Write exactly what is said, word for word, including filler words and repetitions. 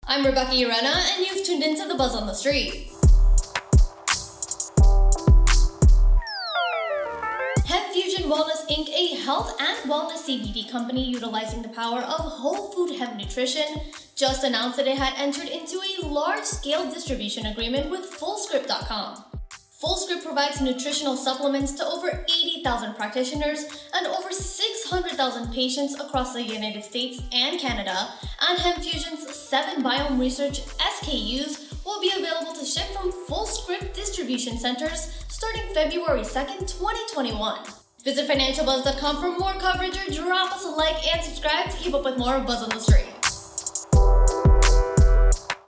I'm Rebecca Urena, and you've tuned into The Buzz on the Street. HempFusion Wellness Incorporated, a health and wellness C B D company utilizing the power of whole food hemp nutrition, just announced that it had entered into a large-scale distribution agreement with Fullscript dot com. Fullscript provides nutritional supplements to over eighty thousand practitioners and over six hundred thousand patients across the United States and Canada, and HempFusion's seven Biome Research S K Us will be available to ship from Fullscript distribution centers starting February second, twenty twenty-one. Visit financial buzz dot com for more coverage or drop us a like and subscribe to keep up with more Buzz on the Street.